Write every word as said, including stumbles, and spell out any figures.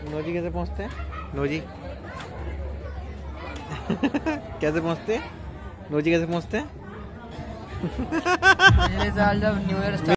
Nosy कैसे पहुंचते हैं? नोजी कैसे पहुंचते हैं? नोजी कैसे पहुंचते हैं? पिछले साल जब न्यू ईयर